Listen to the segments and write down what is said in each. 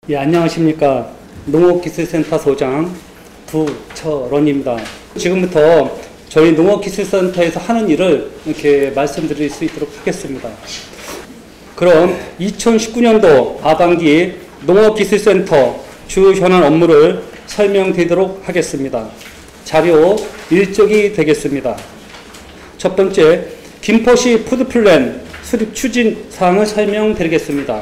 예, 안녕하십니까. 농업기술센터 소장 구철원입니다. 지금부터 저희 농업기술센터에서 하는 일을 이렇게 말씀드릴 수 있도록 하겠습니다. 그럼 2019년도 하반기 농업기술센터 주 현안 업무를 설명드리도록 하겠습니다. 자료 1쪽이 되겠습니다. 첫 번째, 김포시 푸드플랜 수립 추진 사항을 설명드리겠습니다.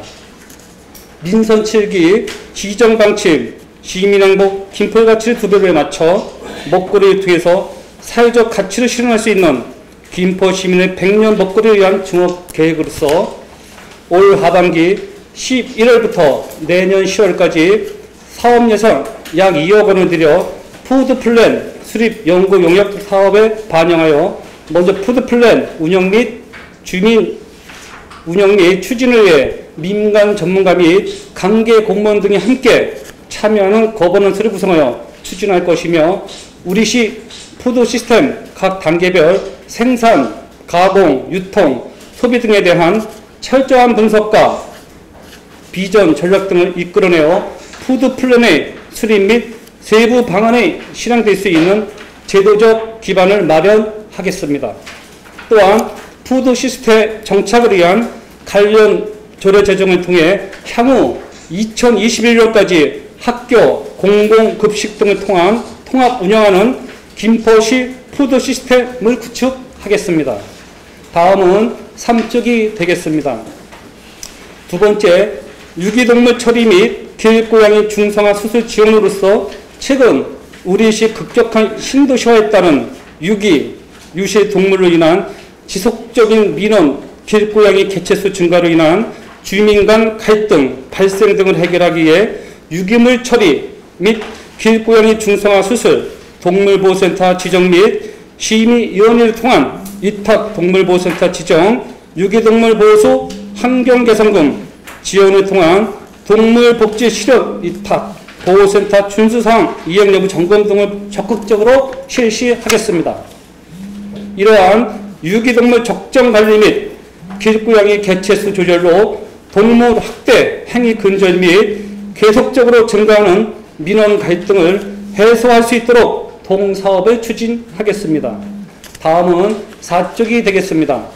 민선 7기 지정방침 시민행복 김포의 가치를 2배로에 맞춰 먹거리를 통해서 사회적 가치를 실현할 수 있는 김포 시민의 100년 먹거리를 위한 종합계획으로서 올 하반기 11월부터 내년 10월까지 사업 예산 약 2억 원을 들여 푸드플랜 수립 연구 용역 사업에 반영하여 먼저 푸드플랜 운영 및 주민 운영 및 추진을 위해 민간 전문가 및 관계 공무원 등이 함께 참여하는 거버넌스를 구성하여 추진할 것이며 우리시 푸드 시스템 각 단계별 생산, 가공, 유통, 소비 등에 대한 철저한 분석과 비전, 전략 등을 이끌어내어 푸드 플랜의 수립 및 세부 방안이 실행될 수 있는 제도적 기반을 마련하겠습니다. 또한 푸드 시스템 정착을 위한 관련 조례 제정을 통해 향후 2021년까지 학교, 공공급식 등을 통한 통합 운영하는 김포시 푸드 시스템을 구축하겠습니다. 다음은 3쪽이 되겠습니다. 두 번째, 유기동물 처리 및 길고양이 중성화 수술 지원으로서 최근 우리시 급격한 신도시화에 따른 유시 동물로 인한 지속적인 민원, 길고양이 개체수 증가로 인한 주민 간 갈등 발생 등을 해결하기 위해 유기물 처리 및 길고양이 중성화 수술, 동물보호센터 지정 및 심의위원회를 통한 위탁 동물보호센터 지정, 유기동물 보호소 환경개선금 지원을 통한 동물복지 실현 위탁 보호센터 준수사항 이행 여부 점검 등을 적극적으로 실시하겠습니다. 이러한 유기동물 적정관리 및 길고양이 개체수 조절로 동물 학대 행위 근절 및 계속적으로 증가하는 민원 갈등을 해소할 수 있도록 동사업을 추진하겠습니다. 다음은 4쪽이 되겠습니다.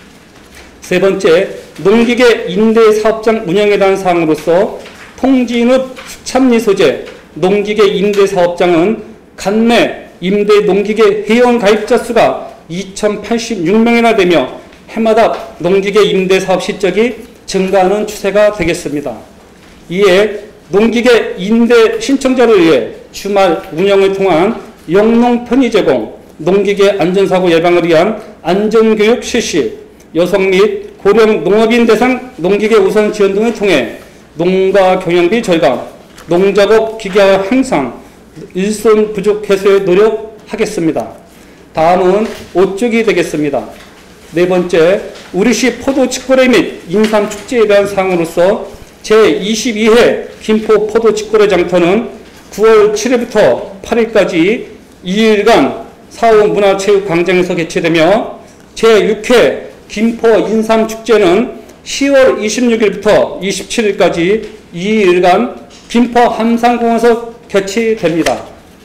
세 번째, 농기계 임대 사업장 운영에 대한 사항으로서 통진읍 수참리 소재 농기계 임대 사업장은 간내 임대 농기계 회원 가입자 수가 2,086명이나 되며 해마다 농기계 임대 사업 실적이 증가하는 추세가 되겠습니다. 이에 농기계 임대 신청자를 위해 주말 운영을 통한 영농 편의 제공, 농기계 안전사고 예방을 위한 안전교육 실시, 여성 및 고령 농업인 대상 농기계 우선 지원 등을 통해 농가 경영비 절감, 농작업 기계화 향상, 일손 부족 해소에 노력하겠습니다. 다음은 5쪽이 되겠습니다. 네 번째, 우리시 포도 직거래 및 인삼 축제에 대한 사항으로서 제22회 김포 포도 직거래 장터는 9월 7일부터 8일까지 2일간 사후 문화체육광장에서 개최되며 제6회 김포 인삼 축제는 10월 26일부터 27일까지 2일간 김포 함산공원에서 개최됩니다.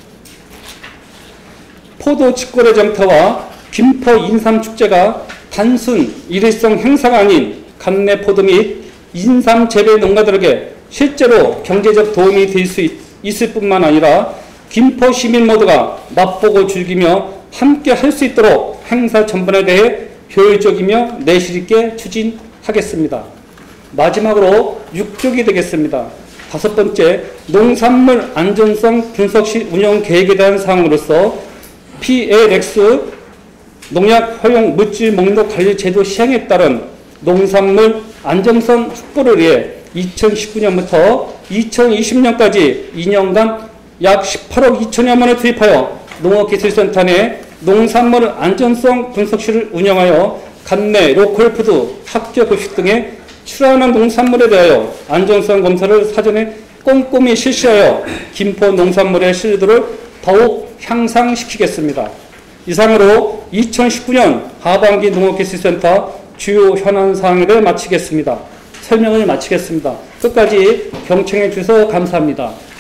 포도 직거래 장터와 김포 인삼 축제가 단순 일회성 행사가 아닌 간내 포도 및 인삼 재배 농가들에게 실제로 경제적 도움이 될 수 있을 뿐만 아니라 김포 시민 모두가 맛보고 즐기며 함께 할 수 있도록 행사 전반에 대해 효율적이며 내실 있게 추진하겠습니다. 마지막으로 6쪽이 되겠습니다. 다섯 번째, 농산물 안전성 분석실 운영 계획에 대한 사항으로서 PLX 농약 허용 물질 목록 관리 제도 시행에 따른 농산물 안정성 확보를 위해 2019년부터 2020년까지 2년간 약 18억 2천여만 원을 투입하여 농업기술센터 내 농산물 안전성 분석실을 운영하여 간내 로컬푸드, 학교급식 등에 출하하는 농산물에 대하여 안전성 검사를 사전에 꼼꼼히 실시하여 김포 농산물의 신뢰도를 더욱 향상시키겠습니다. 이상으로 2019년 하반기 농업기술센터 주요 현안 사항을 마치겠습니다. 설명을 마치겠습니다. 끝까지 경청해 주셔서 감사합니다.